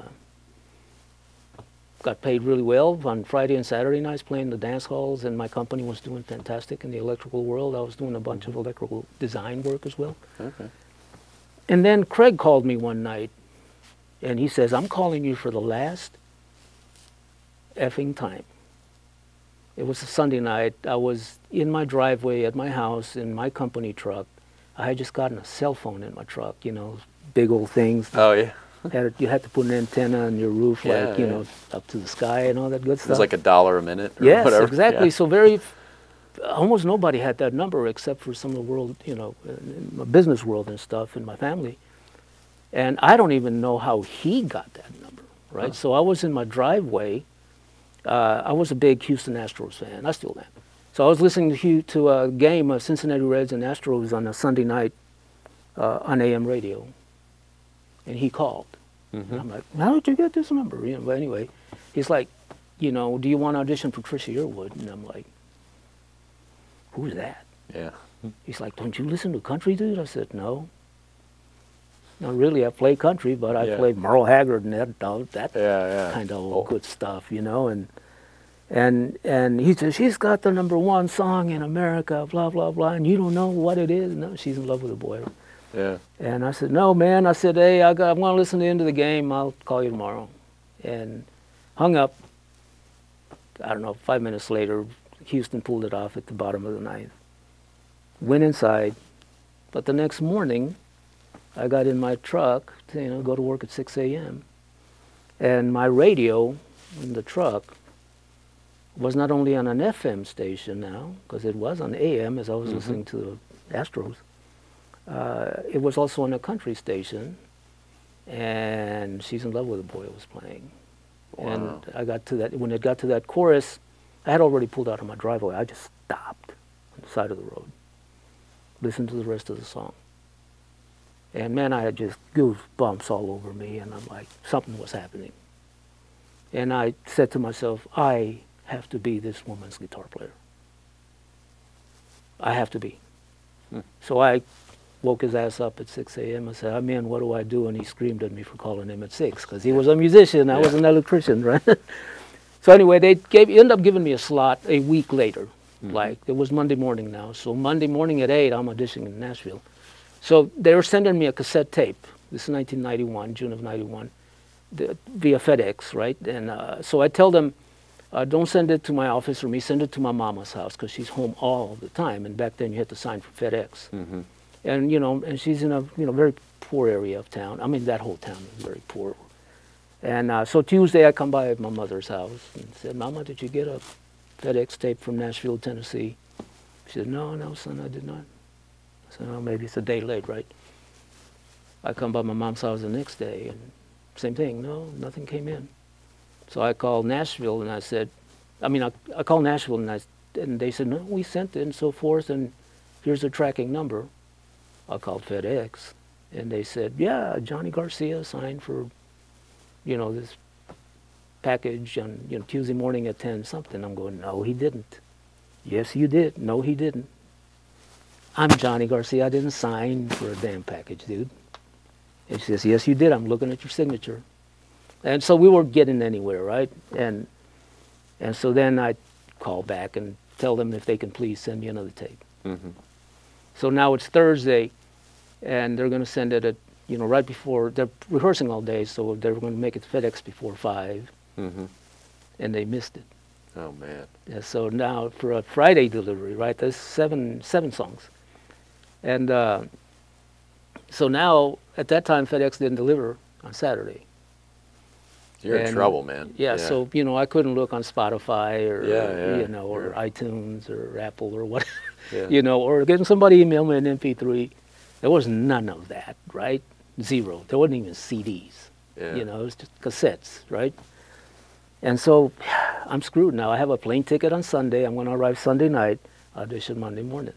got paid really well on Friday and Saturday nights playing the dance halls, and my company was doing fantastic in the electrical world. I was doing a bunch of electrical design work as well. Okay. And then Craig called me one night, and he says, I'm calling you for the last effing time. It was a Sunday night. I was in my driveway at my house in my company truck. I had just gotten a cell phone in my truck, you know, big old things. Oh yeah. Had, you had to put an antenna on your roof, Yeah, like, you yeah. know, up to the sky and all that good It stuff. was like a dollar a minute. Or Yes, whatever. exactly. Yeah. So very, almost nobody had that number except for some of the world, you know, in my business world and stuff, and my family. And I don't even know how he got that number, right? Huh. So I was in my driveway. Uh, I was a big Houston Astros fan. I still am. So I was listening to, Hu- to a game of Cincinnati Reds and Astros on a Sunday night uh, on A M radio, and he called. Mhm. And I'm like, how did you get this number? You know, but anyway, he's like, you know, do you want to audition for Trisha Yearwood? And I'm like, who's that? Yeah. He's like, don't you listen to country, dude? I said, no. Not really. I play country, but I Yeah. played Merle Haggard and that, that Yeah. Yeah. kind of Oh. good stuff, you know. And and and he said, she's got the number one song in America, blah blah blah, and you don't know what it is. No, she's in love with a boy. Yeah. And I said, no, man. I said, hey, I got, I want to listen to the end of the game. I'll call you tomorrow. And hung up. I don't know, five minutes later, Houston pulled it off at the bottom of the ninth. Went inside. But the next morning, I got in my truck to, you know, go to work at six A M And my radio in the truck was not only on an F M station now, because it was on A M as I was mm-hmm. listening to the Astros. Uh, it was also on a country station, and She's in Love with the Boy was playing. Wow. And I got to that, when it got to that chorus, I had already pulled out of my driveway. I just stopped on the side of the road, listened to the rest of the song. And man, I had just goosebumps all over me, and I'm like, something was happening. And I said to myself, I have to be this woman's guitar player. I have to be. Hmm. So I woke his ass up at six A M I said, I'm in, what do I do? And he screamed at me for calling him at six, because he was a musician, I yeah. was an electrician, right? So anyway, they gave, ended up giving me a slot a week later. Mm-hmm. Like, it was Monday morning now. So Monday morning at eight, I'm auditioning in Nashville. So they were sending me a cassette tape. This is nineteen ninety-one, June of ninety-one, the, via FedEx, right? And uh, so I tell them, uh, don't send it to my office or me, send it to my mama's house, because she's home all the time. And back then you had to sign for FedEx. Mm-hmm. And, you know, and she's in a, you know, very poor area of town. I mean, that whole town is very poor. And uh, so Tuesday I come by at my mother's house and said, Mama, did you get a FedEx tape from Nashville, Tennessee? She said, no, no, son, I did not. I said, well, maybe it's a day late, right? I come by my mom's house the next day, and same thing, no, nothing came in. So I called Nashville, and I said, I mean, I, I called Nashville, and, I, and they said, no, we sent it, and so forth, and here's a tracking number. I called FedEx, and they said, yeah, Johnny Garcia signed for, you know, this package on, you know, Tuesday morning at ten something. I'm going, no, he didn't. Yes, you did. No, he didn't. I'm Johnny Garcia. I didn't sign for a damn package, dude. And she says, yes, you did. I'm looking at your signature. And so we weren't getting anywhere, right? And and so then I call back and tell them if they can please send me another tape. Mm-hmm. So now it's Thursday, and they're going to send it at, you know, right before, they're rehearsing all day, so they're going to make it FedEx before five, mm-hmm. and they missed it. Oh, man. Yeah, so now for a Friday delivery, right, there's seven, seven songs. And uh, so now, at that time, FedEx didn't deliver on Saturday. You're and, in trouble, man. Yeah, yeah, so, you know, I couldn't look on Spotify or, yeah, yeah, you know, or yeah. iTunes or Apple or whatever, yeah. you know, or getting somebody email me an M P three. There was none of that, right? Zero. There wasn't even C Ds. Yeah. You know, it was just cassettes, right? And so I'm screwed now. I have a plane ticket on Sunday. I'm going to arrive Sunday night, audition Monday morning.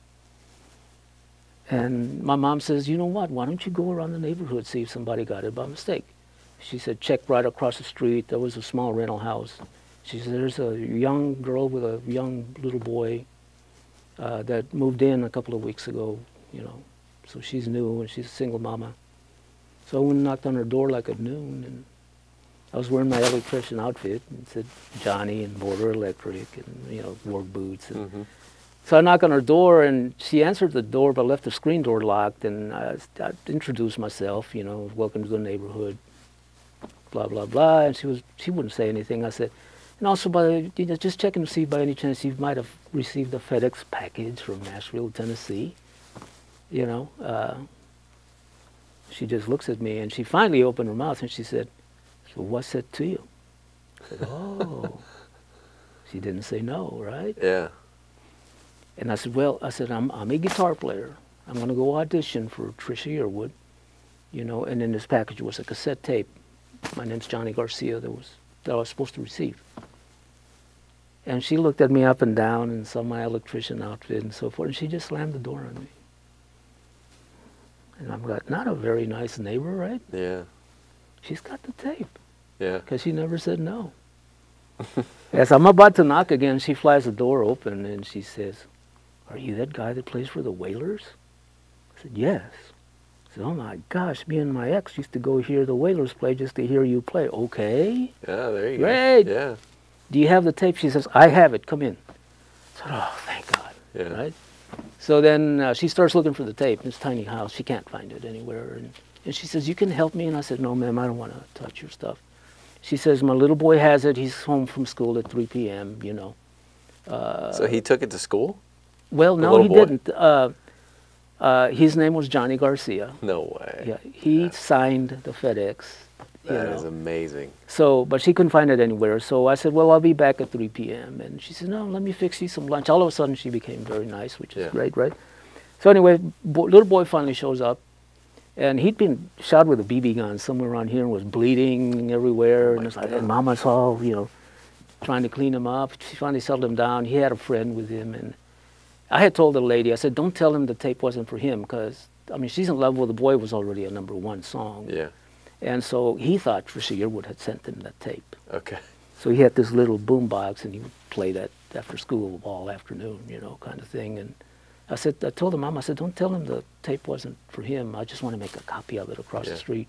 And my mom says, you know what, why don't you go around the neighborhood, see if somebody got it by mistake. She said, check right across the street. There was a small rental house. She said, there's a young girl with a young little boy uh, that moved in a couple of weeks ago, you know. So she's new, and she's a single mama. So I went and knocked on her door like at noon, and I was wearing my electrician outfit, and it said Johnny and Border Electric, and, you know, work boots. And mm-hmm. So I knocked on her door, and she answered the door, but left the screen door locked, and I, I introduced myself, you know, welcome to the neighborhood, blah, blah, blah, and she was she wouldn't say anything. I said, and also, by, you know, just checking to see by any chance you might have received a FedEx package from Nashville, Tennessee, you know. Uh, she just looks at me, and she finally opened her mouth, and she said, so what's it to you? I said, oh. She didn't say no, right? Yeah. And I said, well, I said, I'm, I'm a guitar player. I'm going to go audition for Trisha Yearwood, you know, and in this package was a cassette tape. My name's Johnny Garcia that was that I was supposed to receive. And she looked at me up and down and saw my electrician outfit and so forth, and she just slammed the door on me. And I'm like, not a very nice neighbor, right? Yeah. She's got the tape. Yeah. Because she never said no. As I'm about to knock again, she flies the door open and she says, are you that guy that plays for the Wailers? I said, yes. I said, oh my gosh, me and my ex used to go hear the Wailers play just to hear you play. Okay. Yeah, there you Great. go. Yeah. Do you have the tape? She says, I have it. Come in. I said, oh, thank God. Yeah. Right? So then uh, she starts looking for the tape in this tiny house. She can't find it anywhere. And, and she says, you can help me? And I said, no, ma'am, I don't want to touch your stuff. She says, my little boy has it. He's home from school at three p m, you know. Uh, so he took it to school? Well, the no, he boy? didn't. Uh, uh, his name was Johnny Garcia. No way. Yeah, he yeah. signed the FedEx you That know. is amazing. So, but she couldn't find it anywhere. So I said, well, I'll be back at three p m And she said, no, let me fix you some lunch. All of a sudden, she became very nice, which is Yeah. great, right? So anyway, bo little boy finally shows up. And he'd been shot with a B B gun somewhere around here and was bleeding everywhere. Oh and, it's like, and Mama saw, you know, trying to clean him up. She finally settled him down. He had a friend with him. And I had told the lady, I said, don't tell him the tape wasn't for him, because, I mean, She's in Love with a Boy was already a number one song. Yeah. And so he thought Trisha Yearwood had sent him that tape. Okay. So he had this little boom box, and he would play that after school all afternoon, you know, kind of thing. And I said, I told him, Mom, I said, don't tell him the tape wasn't for him. I just want to make a copy of it across Yeah. the street.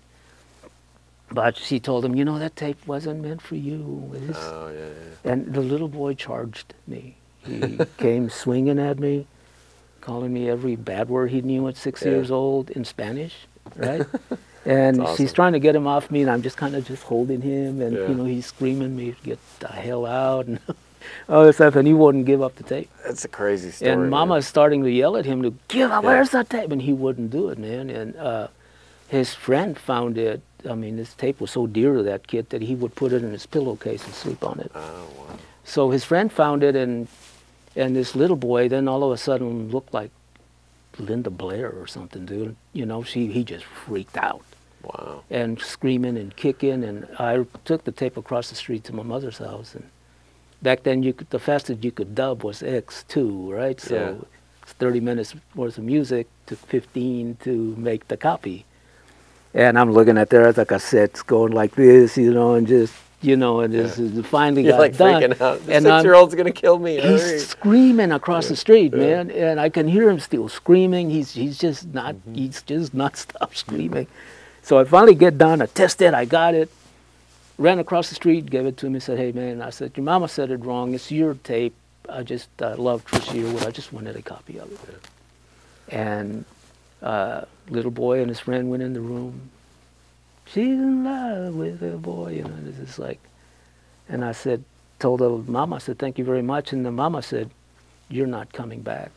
But she told him, you know, that tape wasn't meant for you. It's, Oh, yeah, yeah. and the little boy charged me. He came swinging at me, calling me every bad word he knew at six Yeah. years old in Spanish, right? And That's she's awesome. trying to get him off me, and I'm just kind of just holding him, and Yeah. you know, he's screaming me to get the hell out, and all this stuff, and he wouldn't give up the tape. That's a crazy story. And man. Mama's starting to yell at him to give up. Yeah. Where's that tape? And he wouldn't do it, man. And uh, his friend found it. I mean, this tape was so dear to that kid that he would put it in his pillowcase and sleep on it. Oh, wow. So his friend found it, and and this little boy then all of a sudden looked like Linda Blair or something, dude. You know, she he just freaked out Wow. and screaming and kicking. And I took the tape across the street to my mother's house. And back then, you could, the fastest you could dub was X two, right? So Yeah. it's thirty minutes worth of music, took fifteen to make the copy. And I'm looking at there, the cassettes going like this, you know, and just, you know, and just yeah. finally You're got like done. freaking out. The and six-year-old's going to kill me. Hurry. He's screaming across Yeah. the street, Yeah. man, and I can hear him still screaming. He's he's just not Mm-hmm. he's just not stop screaming. So I finally get done. I test it. I got it. Ran across the street, gave it to him, and said, "Hey, man," I said, "Your mama said it wrong. It's your tape. I just uh, love Trisha Yearwood. I just wanted a copy of it." Yeah. And uh, little boy and his friend went in the room. She's in love with a boy, you know. And it's just like, and I said, told the mama, I said, "Thank you very much." And the mama said, "You're not coming back."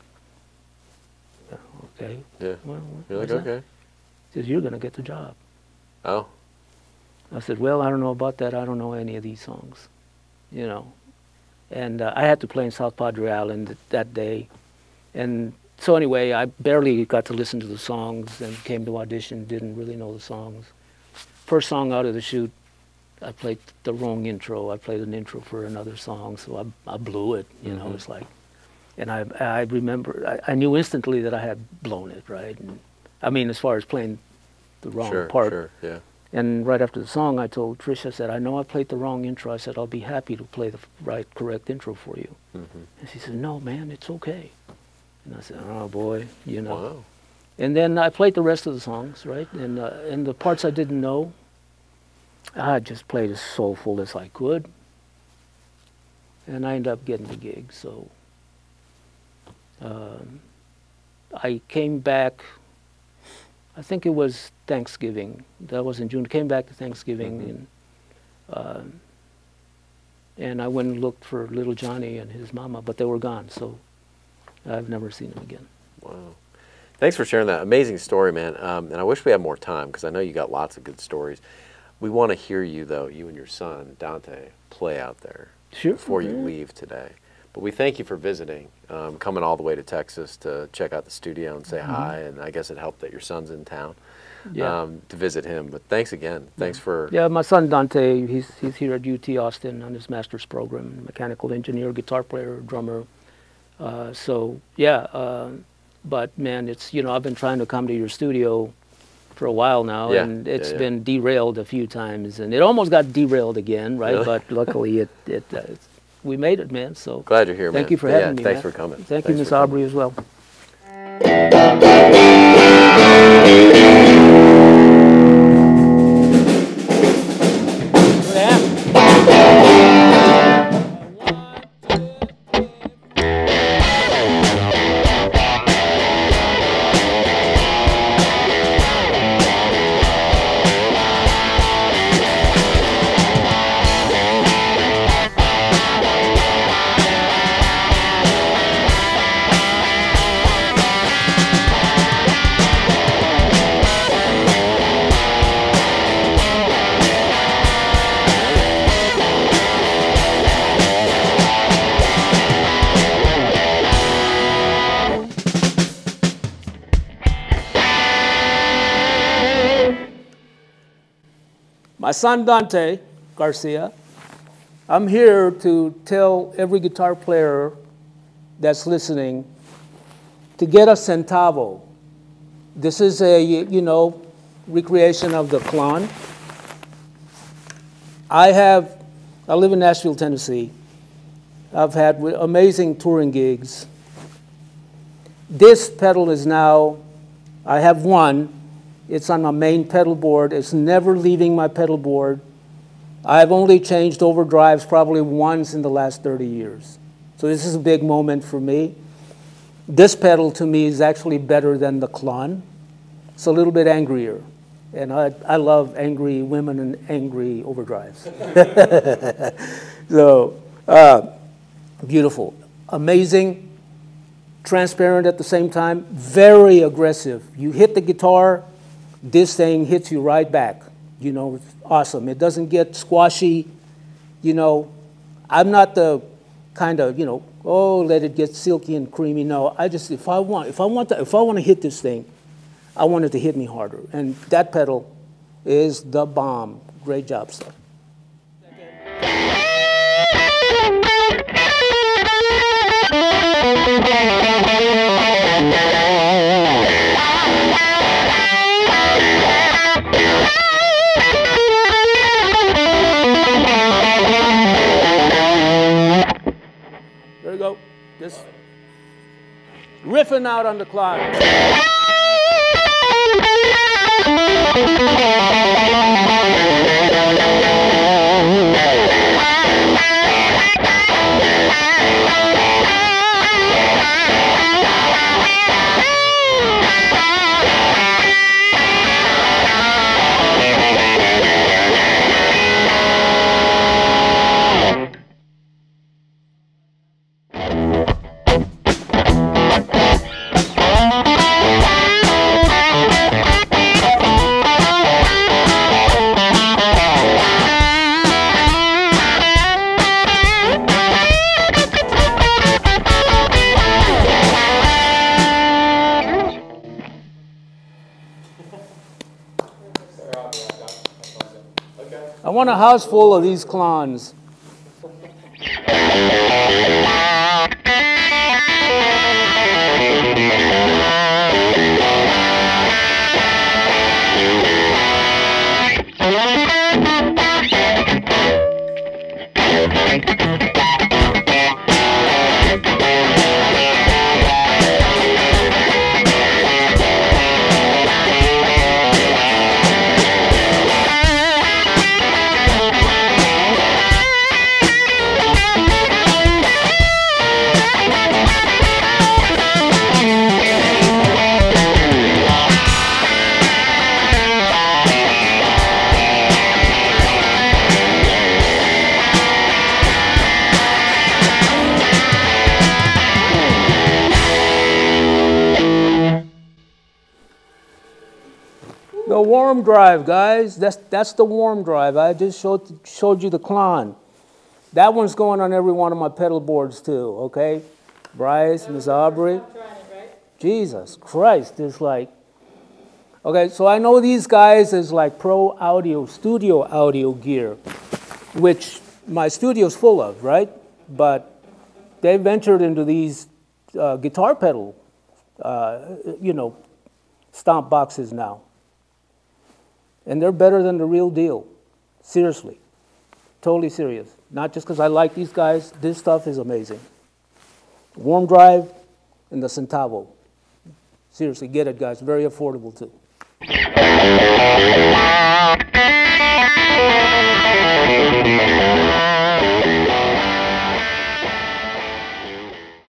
Yeah, okay. Yeah. Well, You're like, what's that? okay. She says, "You're going to get the job." Oh. I said, "Well, I don't know about that. I don't know any of these songs, you know." And uh, I had to play in South Padre Island th that day. And so anyway, I barely got to listen to the songs and came to audition, didn't really know the songs. First song out of the chute, I played the wrong intro. I played an intro for another song, so I, I blew it, you know. Mm-hmm. It's like, and I, I remember, I, I knew instantly that I had blown it, right? And, I mean, as far as playing the wrong Sure, part. sure, yeah. And right after the song, I told Trisha, I said, "I know I played the wrong intro." I said, "I'll be happy to play the right, correct intro for you." Mm-hmm. And she said, "No, man, it's okay." And I said, "Oh, boy, you know." Wow. And then I played the rest of the songs, right? And, uh, and the parts I didn't know, I just played as soulful as I could. And I ended up getting the gig. So um, I came back, I think it was Thanksgiving. That was in June. Came back to Thanksgiving. Mm-hmm. and, uh, and I went and looked for little Johnny and his mama, but they were gone. So I've never seen them again. Wow. Thanks for sharing that. Amazing story, man. Um, and I wish we had more time, because I know you got lots of good stories. We want to hear you, though, you and your son, Dante, play out there Sure. before you Yeah. leave today. But we thank you for visiting, um, coming all the way to Texas to check out the studio and say Mm-hmm. hi. And I guess it helped that your son's in town Yeah. um, to visit him. But thanks again. Thanks for... Yeah, my son Dante, he's, he's here at U T Austin on his master's program, mechanical engineer, guitar player, drummer. Uh, so, yeah, uh, but man, it's, you know, I've been trying to come to your studio for a while now, Yeah, and yeah, it's yeah. been derailed a few times, and it almost got derailed again, right? Really? But luckily, it, it uh, it's, we made it, man. So Glad you're here, man. thank you for Yeah, having me. thanks man. for coming. Thank Thanks you, Miss for coming. Aubrey, as well. My son Dante Garcia, I'm here to tell every guitar player that's listening to get a Centavo. This is a, you know, recreation of the clon. I have, I live in Nashville, Tennessee. I've had amazing touring gigs. This pedal is now, I have one. It's on my main pedal board. It's never leaving my pedal board. I've only changed overdrives probably once in the last thirty years. So this is a big moment for me. This pedal to me is actually better than the clon. It's a little bit angrier. And I, I love angry women and angry overdrives. So, uh, beautiful. Amazing, transparent at the same time, very aggressive. You hit the guitar, this thing hits you right back. You know, it's awesome. It doesn't get squashy. You know, I'm not the kind of, you know, oh, let it get silky and creamy. No, I just, if I want, if I want to, if I want to hit this thing, I want it to hit me harder. And that pedal is the bomb. Great job, sir. There you go. Just riffing out on the clock. I want a house full of these clowns. The Warmdrive, guys. That's that's the Warmdrive. I just showed showed you the clon. That one's going on every one of my pedal boards too. Okay, Bryce, Miss Aubrey. Jesus Christ, it's like. Okay, so I know these guys is like pro audio, studio audio gear, which my studio's full of, right? But they ventured into these uh, guitar pedal, uh, you know, stomp boxes now. And they're better than the real deal. Seriously. Totally serious. Not just because I like these guys. This stuff is amazing. Warmdrive and the Centavo. Seriously, get it, guys. Very affordable, too.